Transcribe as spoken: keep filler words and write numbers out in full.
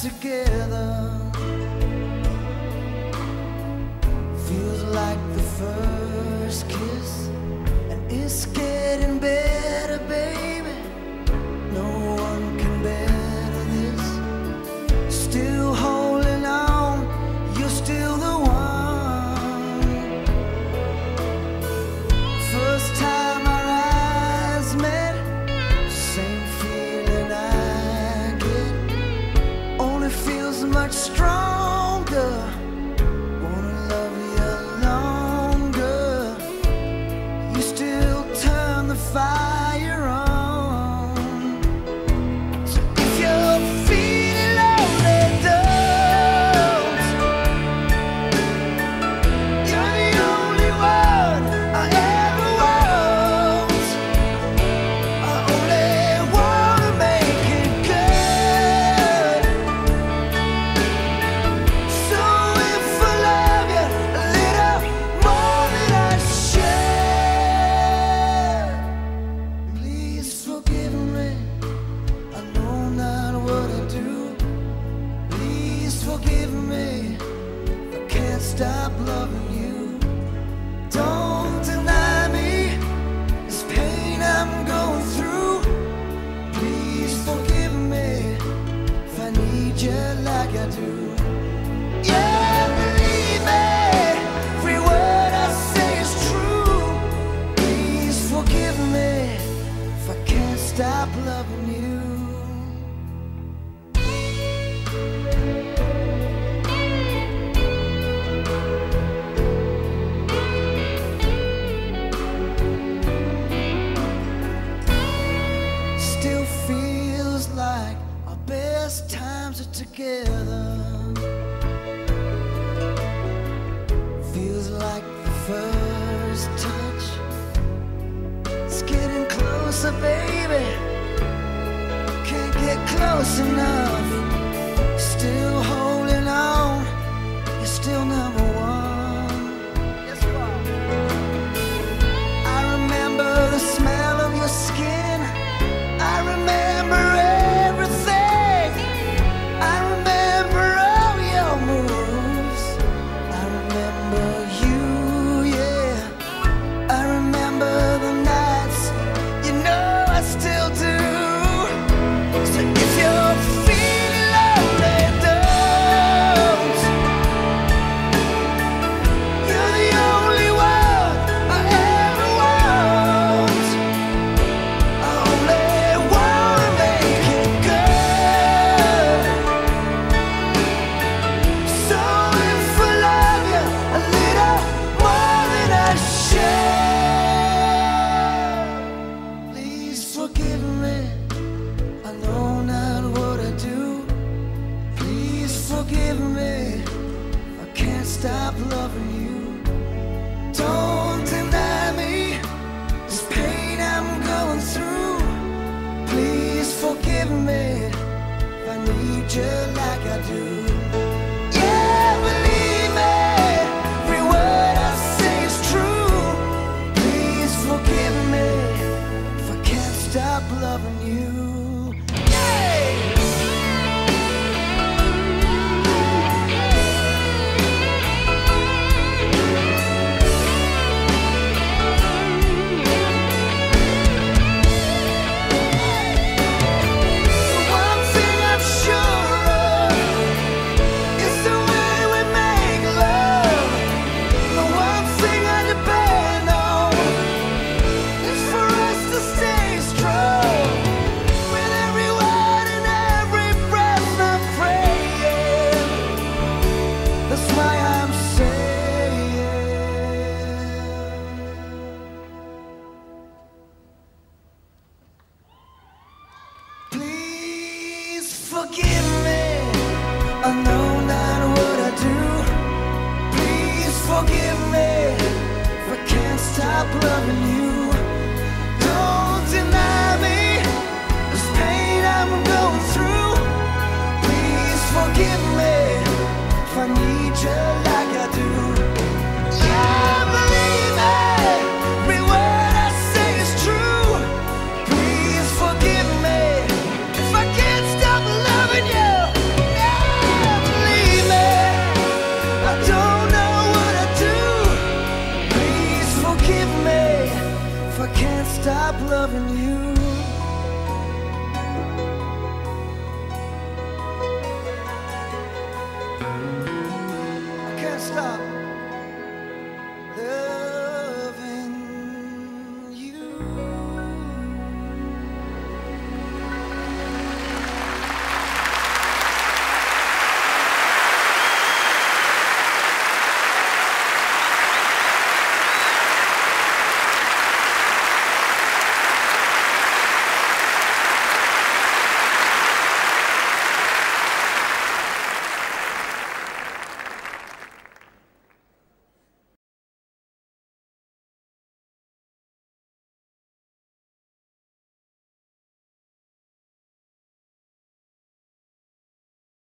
together. Feels like the first kiss, and it's getting better, baby. No one can better this. Still holding on, you're still the one. First time our eyes met, same feeling I get, only feels much stronger. Wanna love you longer. You still turn the fire on. So if you're feeling lonely, don't. You're the only one I ever want. I only wanna make it good. So if I love you a little more than I should, please forgive me. I know not what I do. Please forgive me. I can't stop loving you. Don't deny me this pain I'm going through. Please forgive me if I need you like I do. Yeah, believe me, every word I say is true. Please forgive me if I can't stop loving you. Still feels like our best times are together. Feels like the first touch. It's getting closer, baby. Can't get close enough. Still holding on. You're still number one. Yes, you are. I remember the smell of your skin. I remember everything. I remember all your moves. I remember you, yeah. I remember the nights, you know I still do. So if you're feeling lonely, don't. You're the only one I ever want. I only wanna make it good. So if I love you a little more than I should, please forgive me. I know not what I do. Please forgive me. I can't stop loving you. Don't deny me this pain I'm going through. Please forgive me if I need you like I do. Yeah, believe me, every word I say is true. Please forgive me if I can't stop loving you. Yeah. One thing I'm sure of is the way we make love. The one thing I depend on is for us to stay strong. With every word and every breath I'm praying. That's why I'm saying, please forgive me. I know not what I do. Please forgive me if I can't stop loving you. Don't deny me this pain I'm going through. Please forgive me if I need you like I do. Yeah, believe me, every word I say is true. Please forgive me if I can't stop loving you. Yeah. stop loving